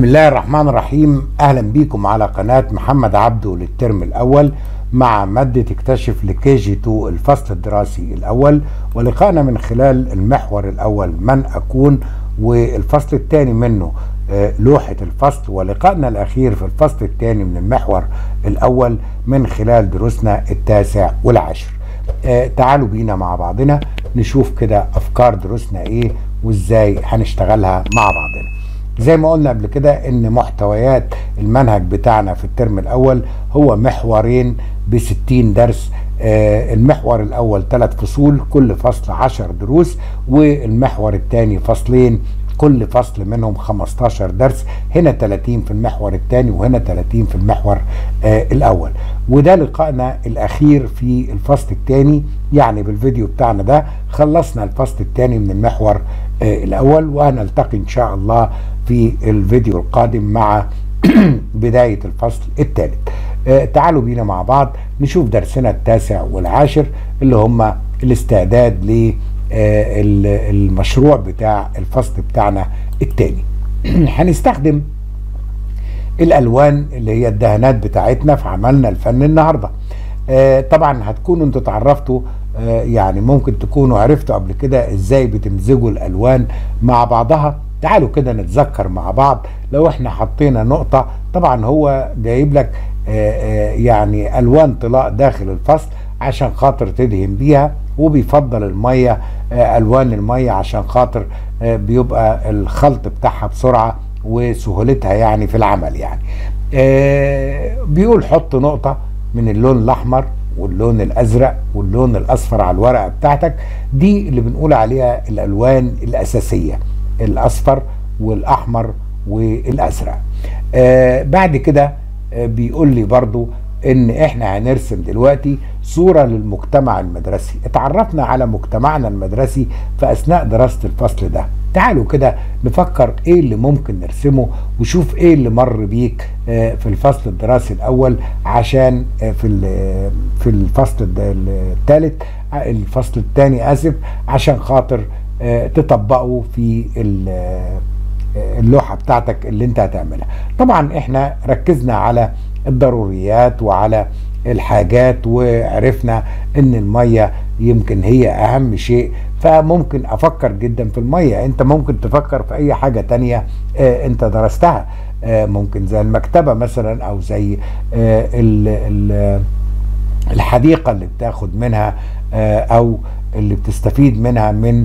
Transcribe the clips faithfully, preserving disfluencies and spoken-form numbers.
الله الرحمن الرحيم. اهلا بيكم على قناة محمد عبده للترم الاول مع مادة اكتشف لكي جي اتنين الفصل الدراسي الاول، ولقائنا من خلال المحور الاول من اكون، والفصل الثاني منه لوحة الفصل، ولقائنا الاخير في الفصل الثاني من المحور الاول من خلال دروسنا التاسع والعاشر. تعالوا بينا مع بعضنا نشوف كده افكار دروسنا ايه وازاي هنشتغلها مع بعضنا. زي ما قلنا قبل كده ان محتويات المنهج بتاعنا في الترم الاول هو محورين بستين درس. آه المحور الاول ثلاث فصول، كل فصل عشر دروس، والمحور الثاني فصلين كل فصل منهم خمستاشر درس. هنا ثلاثين في المحور الثاني وهنا ثلاثين في المحور آه الاول. وده لقائنا الاخير في الفصل الثاني، يعني بالفيديو بتاعنا ده خلصنا الفصل الثاني من المحور آه الاول، وهنلتقي ان شاء الله في الفيديو القادم مع بداية الفصل الثالث. آه تعالوا بينا مع بعض نشوف درسنا التاسع والعاشر اللي هم الاستعداد للمشروع بتاع الفصل بتاعنا الثاني. هنستخدم الالوان اللي هي الدهانات بتاعتنا في عملنا الفني النهارده. آه طبعا هتكونوا انتوا اتعرفتوا، آه يعني ممكن تكونوا عرفتوا قبل كده ازاي بتمزجوا الالوان مع بعضها. تعالوا كده نتذكر مع بعض. لو احنا حطينا نقطة، طبعا هو جايب لك آآ آآ يعني الوان طلاء داخل الفصل عشان خاطر تدهن بيها، وبيفضل المية الوان المية عشان خاطر بيبقى الخلط بتاعها بسرعة وسهولتها يعني في العمل. يعني بيقول حط نقطة من اللون الاحمر واللون الازرق واللون الاصفر على الورقة بتاعتك. دي اللي بنقول عليها الالوان الاساسية، الاصفر والاحمر والازرق. آه بعد كده آه بيقول لي برضو ان احنا هنرسم دلوقتي صورة للمجتمع المدرسي. اتعرفنا على مجتمعنا المدرسي في اثناء دراسة الفصل ده. تعالوا كده نفكر ايه اللي ممكن نرسمه وشوف ايه اللي مر بيك آه في الفصل الدراسي الاول، عشان آه في في الفصل الثالث الفصل الثاني اسف عشان خاطر آه تطبقوا في اللوحة بتاعتك اللي انت هتعملها. طبعا احنا ركزنا على الضروريات وعلى الحاجات، وعرفنا ان المية يمكن هي اهم شيء، فممكن افكر جدا في المية. انت ممكن تفكر في اي حاجة تانية اه انت درستها، اه ممكن زي المكتبة مثلا، او زي اه ال ال الحديقة اللي بتاخد منها اه او اللي بتستفيد منها من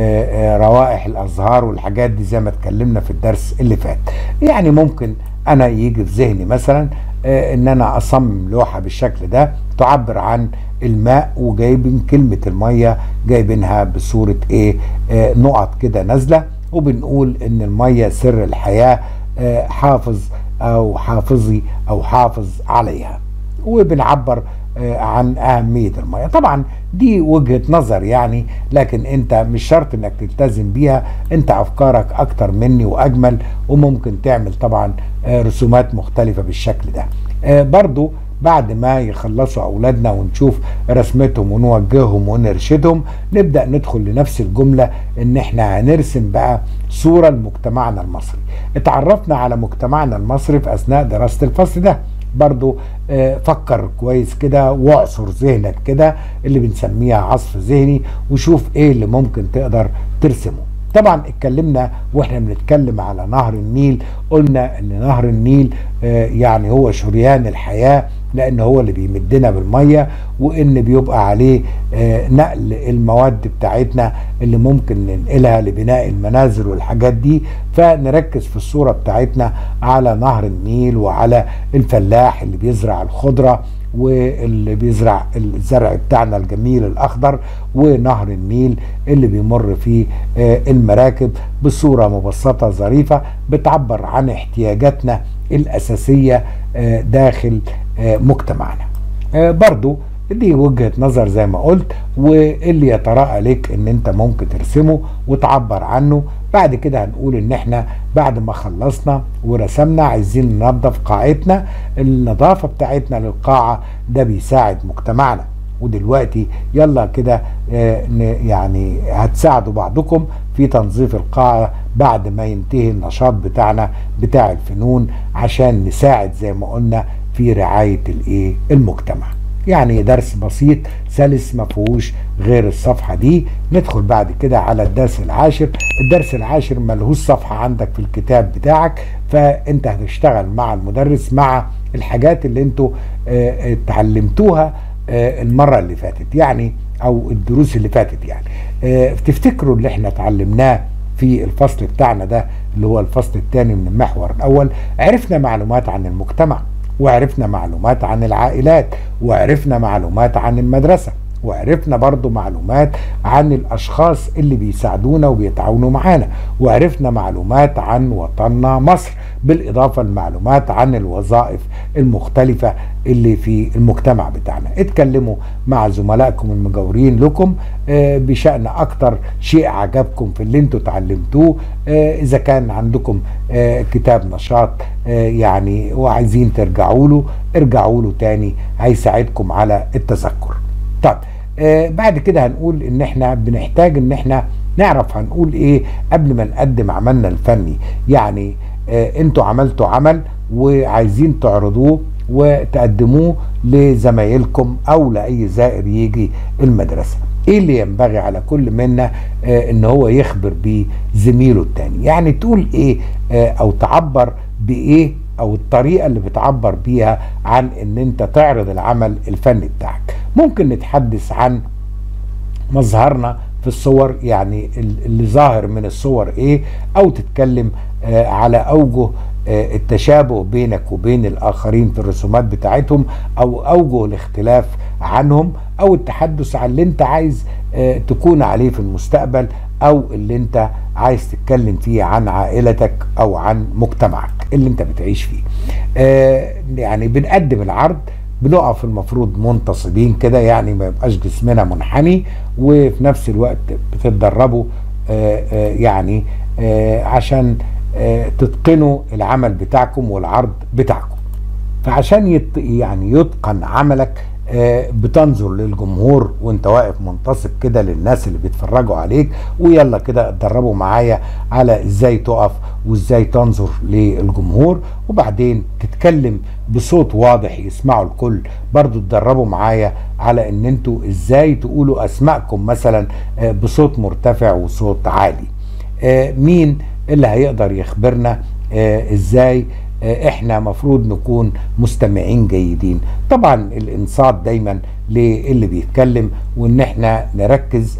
روائح الازهار والحاجات دي زي ما اتكلمنا في الدرس اللي فات. يعني ممكن انا يجي في ذهني مثلا ان انا اصمم لوحة بالشكل ده تعبر عن الماء، وجايبين كلمة المية جايبينها بصورة ايه نقط كده نازلة، وبنقول ان المية سر الحياة، حافظ او حافظي او حافظ عليها، وبنعبر عن أهمية المياه. طبعا دي وجهة نظر يعني، لكن انت مش شرط انك تلتزم بيها، انت افكارك اكتر مني واجمل، وممكن تعمل طبعا رسومات مختلفة بالشكل ده. برضو بعد ما يخلصوا اولادنا ونشوف رسمتهم ونوجههم ونرشدهم، نبدأ ندخل لنفس الجملة ان احنا هنرسم بقى صورة لمجتمعنا المصري. اتعرفنا على مجتمعنا المصري في اثناء دراسة الفصل ده. برضو آه فكر كويس كده واعصر ذهنك كده اللي بنسميها عصف ذهني، وشوف ايه اللي ممكن تقدر ترسمه. طبعا اتكلمنا واحنا بنتكلم على نهر النيل، قلنا ان نهر النيل آه يعني هو شريان الحياة، لان هو اللي بيمدنا بالمية، وان بيبقى عليه آه نقل المواد بتاعتنا اللي ممكن ننقلها لبناء المنازل والحاجات دي. فنركز في الصورة بتاعتنا على نهر النيل وعلى الفلاح اللي بيزرع الخضرة واللي بيزرع الزرع بتاعنا الجميل الاخضر، ونهر النيل اللي بيمر فيه آه المراكب بصورة مبسطة ظريفة بتعبر عن احتياجاتنا الاساسية آه داخل آه مجتمعنا. آه برضو دي وجهة نظر زي ما قلت، واللي يتراءى لك ان انت ممكن ترسمه وتعبر عنه. بعد كده هنقول ان احنا بعد ما خلصنا ورسمنا عايزين ننظف قاعتنا. النظافة بتاعتنا للقاعة ده بيساعد مجتمعنا، ودلوقتي يلا كده آه يعني هتساعدوا بعضكم في تنظيف القاعة بعد ما ينتهي النشاط بتاعنا بتاع الفنون، عشان نساعد زي ما قلنا في رعاية الايه المجتمع. يعني درس بسيط سلس ما فيهوش غير الصفحة دي. ندخل بعد كده على الدرس العاشر. الدرس العاشر ملهوش صفحة عندك في الكتاب بتاعك، فانت هتشتغل مع المدرس مع الحاجات اللي انتوا اه اتعلمتوها اه المرة اللي فاتت، يعني او الدروس اللي فاتت. يعني اه تفتكروا اللي احنا اتعلمناه في الفصل بتاعنا ده اللي هو الفصل الثاني من المحور الاول. عرفنا معلومات عن المجتمع، وعرفنا معلومات عن العائلات، وعرفنا معلومات عن المدرسة، وعرفنا برضو معلومات عن الأشخاص اللي بيساعدونا وبيتعاونوا معانا، وعرفنا معلومات عن وطننا مصر، بالإضافة لمعلومات عن الوظائف المختلفة اللي في المجتمع بتاعنا. اتكلموا مع زملائكم المجاورين لكم بشأن أكتر شيء عجبكم في اللي انتوا اتعلمتوه. إذا كان عندكم كتاب نشاط يعني وعايزين ترجعوا له، ارجعوا له تاني، هيساعدكم على التذكر. طب آه بعد كده هنقول ان احنا بنحتاج ان احنا نعرف هنقول ايه قبل ما نقدم عملنا الفني. يعني آه انتوا عملتوا عمل وعايزين تعرضوه وتقدموه لزمايلكم او لاي زائر يجي المدرسة. ايه اللي ينبغي على كل منا آه ان هو يخبر بيه زميله التاني؟ يعني تقول ايه آه او تعبر بايه، او الطريقة اللي بتعبر بيها عن ان انت تعرض العمل الفني بتاعك. ممكن نتحدث عن مظهرنا في الصور، يعني اللي ظاهر من الصور ايه، او تتكلم آه على اوجه آه التشابه بينك وبين الاخرين في الرسومات بتاعتهم، او اوجه الاختلاف عنهم، او التحدث عن اللي انت عايز آه تكون عليه في المستقبل، او اللي انت عايز تتكلم فيه عن عائلتك او عن مجتمعك اللي انت بتعيش فيه. آه يعني بنقدم العرض بنقف المفروض منتصبين كده، يعني ما يبقاش جسمنا منحني، وفي نفس الوقت بتتدربوا آه آه يعني آه عشان آه تتقنوا العمل بتاعكم والعرض بتاعكم. فعشان يت يعني يتقن عملك آه بتنظر للجمهور وانت واقف منتصب كده للناس اللي بيتفرجوا عليك، ويلا كده اتدربوا معايا على ازاي تقف وازاي تنظر للجمهور، وبعدين تتكلم بصوت واضح يسمعوا الكل. برضو اتدربوا معايا على ان انتوا ازاي تقولوا اسماءكم مثلا آه بصوت مرتفع وصوت عالي. آه مين اللي هيقدر يخبرنا آه ازاي احنا مفروض نكون مستمعين جيدين؟ طبعا الانصات دايما للي بيتكلم، وان احنا نركز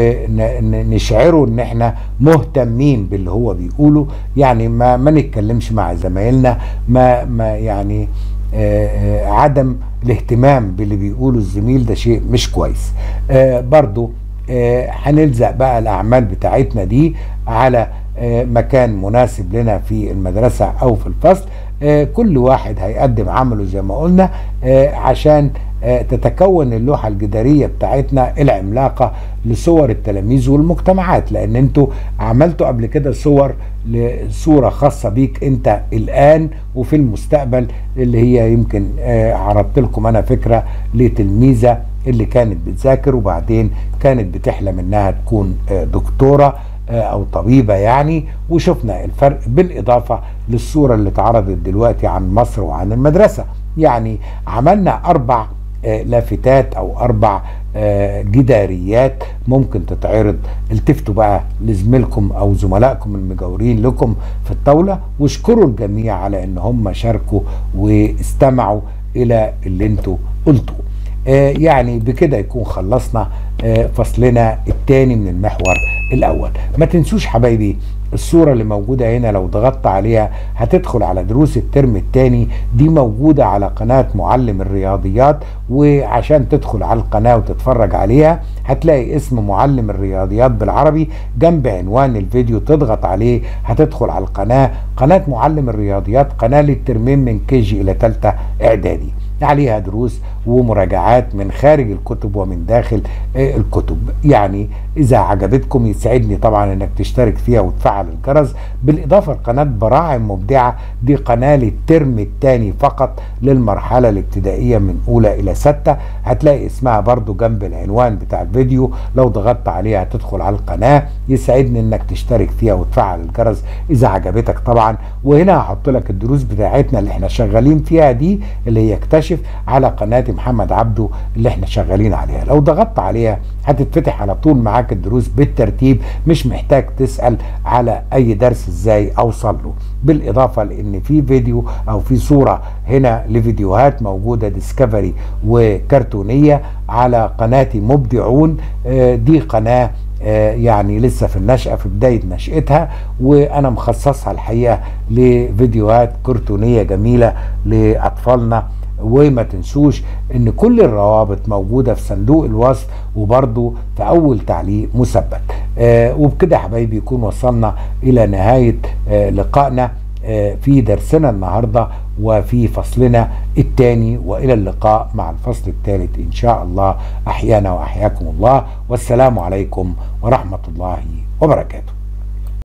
ونشعره ان احنا مهتمين باللي هو بيقوله. يعني ما ما نتكلمش مع زمايلنا ما ما يعني آه عدم الاهتمام باللي بيقوله الزميل ده شيء مش كويس. آه برضو آه هنلزق بقى الاعمال بتاعتنا دي على مكان مناسب لنا في المدرسة أو في الفصل. كل واحد هيقدم عمله زي ما قلنا عشان تتكون اللوحة الجدارية بتاعتنا العملاقة لصور التلاميذ والمجتمعات، لأن انتوا عملتوا قبل كده صور لصورة خاصة بيك انت الآن وفي المستقبل، اللي هي يمكن عرضت لكم أنا فكرة لتلميذة اللي كانت بتذاكر وبعدين كانت بتحلم انها تكون دكتورة او طبيبة يعني، وشفنا الفرق بالاضافة للصورة اللي اتعرضت دلوقتي عن مصر وعن المدرسة. يعني عملنا اربع لافتات او اربع جداريات ممكن تتعرض. التفتوا بقى لزميلكم او زملائكم المجاورين لكم في الطاولة، واشكروا الجميع على ان هم شاركوا واستمعوا الى اللي انتوا قلتوه. يعني بكده يكون خلصنا فصلنا الثاني من المحور الاول. ما تنسوش حبايبي الصورة اللي موجودة هنا لو ضغطت عليها هتدخل على دروس الترم الثاني، دي موجودة على قناة معلم الرياضيات، وعشان تدخل على القناة وتتفرج عليها هتلاقي اسم معلم الرياضيات بالعربي جنب عنوان الفيديو، تضغط عليه هتدخل على القناة. قناة معلم الرياضيات قناة للترمين من كيجي الى ثالثة اعدادي. عليها دروس ومراجعات من خارج الكتب ومن داخل الكتب. يعني إذا عجبتكم يسعدني طبعا إنك تشترك فيها وتفعل الجرس. بالإضافة لقناة براعم مبدعة، دي قناة للترم الثاني فقط للمرحلة الابتدائية من أولى إلى ستة، هتلاقي اسمها برضو جنب العنوان بتاع الفيديو، لو ضغطت عليها تدخل على القناة. يسعدني إنك تشترك فيها وتفعل الجرس إذا عجبتك طبعا. وهنا هحط لك الدروس بتاعتنا اللي احنا شغالين فيها دي، اللي هي اكتشف، على قناة محمد عبده اللي احنا شغالين عليها. لو ضغطت عليها هتتفتح على طول معاك الدروس بالترتيب، مش محتاج تسأل على اي درس ازاي اوصل له. بالاضافة لان في فيديو او في صورة هنا لفيديوهات موجودة ديسكفري وكرتونية على قناتي مبدعون. دي قناة يعني لسه في النشأة، في بداية نشأتها، وأنا مخصصها الحقيقة لفيديوهات كرتونية جميلة لأطفالنا. وما تنسوش ان كل الروابط موجودة في صندوق الوصف وبرضو في اول تعليق مثبت. آه وبكده يا حبايبي يكون وصلنا الى نهاية آه لقائنا آه في درسنا النهاردة وفي فصلنا الثاني، والى اللقاء مع الفصل الثالث ان شاء الله. احيانا واحياكم الله، والسلام عليكم ورحمة الله وبركاته.